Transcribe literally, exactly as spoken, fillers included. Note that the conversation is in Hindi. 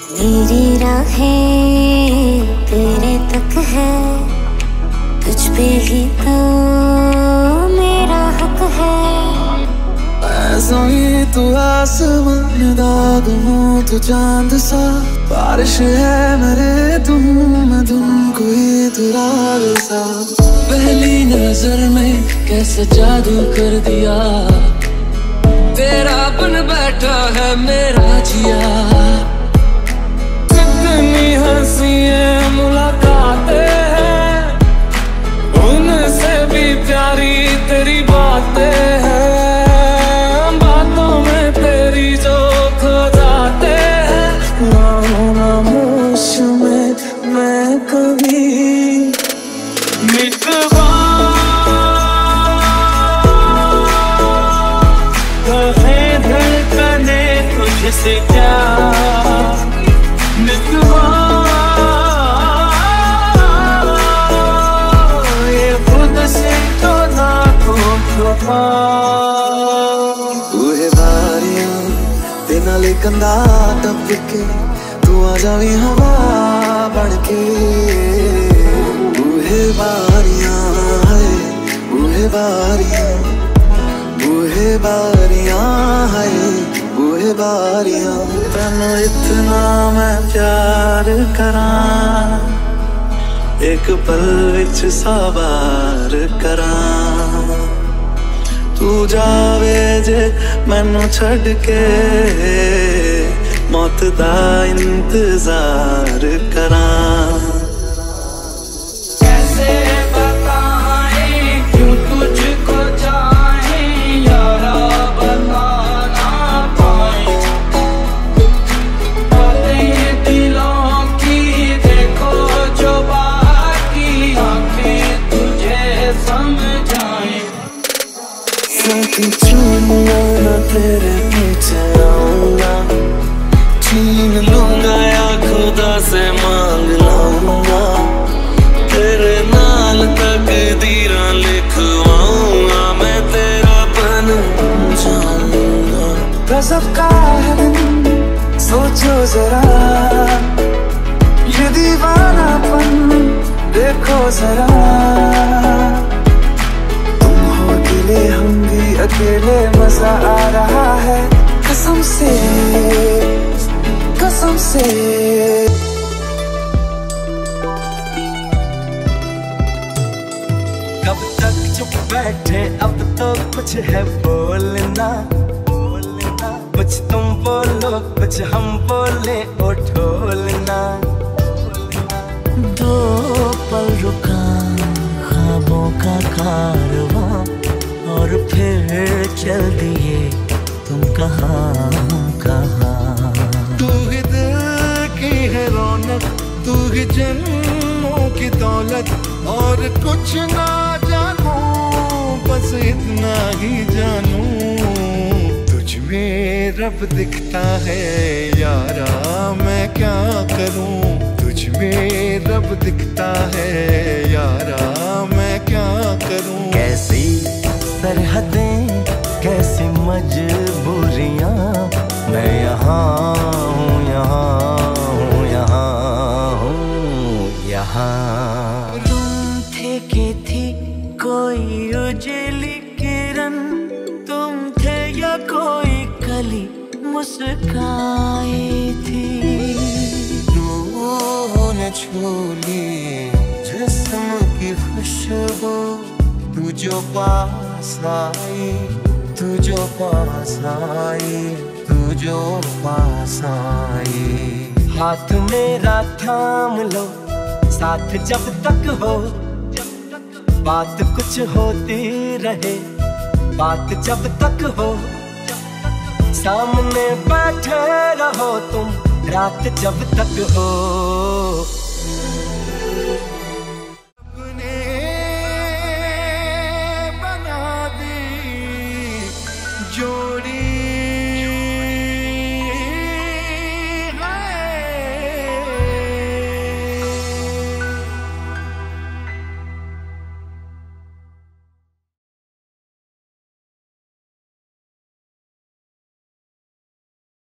मेरी राहें तेरे तक है, तुझ पे ही तो मेरा हक है। ऐसा ही तू आसमान दाग हूँ तू चांद सा, बारिश है मेरे तुम मैं तुम कोई तू राग सा। पहली नजर में कैसे जादू कर दिया, तेरा बन बैठा है मेरा जिया। कितनी हंसी है मुलाकातें हैं, उनसे भी प्यारी तेरी बातें हैं। बातों में तेरी जो खो जाते हैं, खामोश में मैं कभी मिटवा से क्या मिटवा, ये खुद से तो ना को छुपा। तू है बारियां ते नाले कंधा टप के, तू आ जावी हवा बन के। तू है बारियां है तू है बारियां तू है बारियां है बूहे बारियां। तैनू इतना मैं प्यार करां, एक पल विच साबार करां। तू जावे जे मैनू छड़ के, मौत दा इंतजार करां। छूना तेरे पीछे आऊंगा, छीन लूंगा या खुदा से मांग लाऊंगा। तेरे नाल तकदीरां लिखवाऊंगा, मैं तेरा बन जाऊंगा। गज़ब का है दिन सोचो जरा, ये दीवानापन देखो जरा। हम भी अकेले मजा आ रहा है, कसम से कसम से। कब तक चुप बैठे अब तो कुछ है बोलना, बोलना कुछ तुम बोलो कुछ हम बोले ओ ढोलना। दो पल रुका ख्वाबों का कारवां, और फिर चल दिए तुम कहाँ कहाँ। तू ही दिल की है रौनक, तू ही जन्मों की दौलत, और कुछ ना जानू बस इतना ही जानू। तुझ में रब दिखता है यारा मैं क्या करूं, तुझ में रब दिखता है यारा मैं क्या करूं। कैसी सरहदें कैसी मजबूरियां, मैं यहाँ हूँ यहाँ हूँ यहाँ हूँ यहाँ। तुम थे कि थी कोई उजली किरण, तुम थे या कोई कली मुस्काई थी। रूह ने छू ली जिस्म की खुशबू, तू जो पास आई तू जो पास आई तू जो पास आई। हाथ मेरा थाम लो साथ जब तक हो, बात कुछ होती रहे बात जब तक हो। सामने बैठे रहो तुम रात जब तक हो।